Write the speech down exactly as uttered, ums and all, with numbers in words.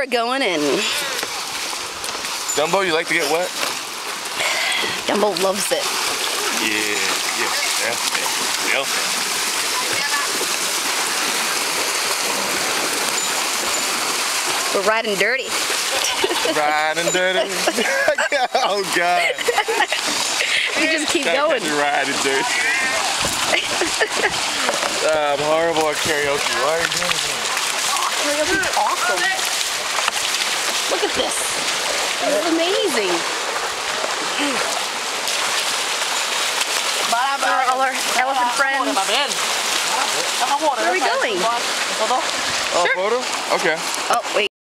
we're going in. Dumbo, you like to get wet? Dumbo loves it. Yeah, yeah, definitely, definitely. We're riding dirty. Riding dirty. Oh God. We just keep going. Riding dirty. uh, I'm horrible at karaoke. Why are you doing this? Karaoke's awesome. Look at this. This is amazing. All our elephant friends. Where are we going? Oh, Sure. photo? Okay. Oh, wait.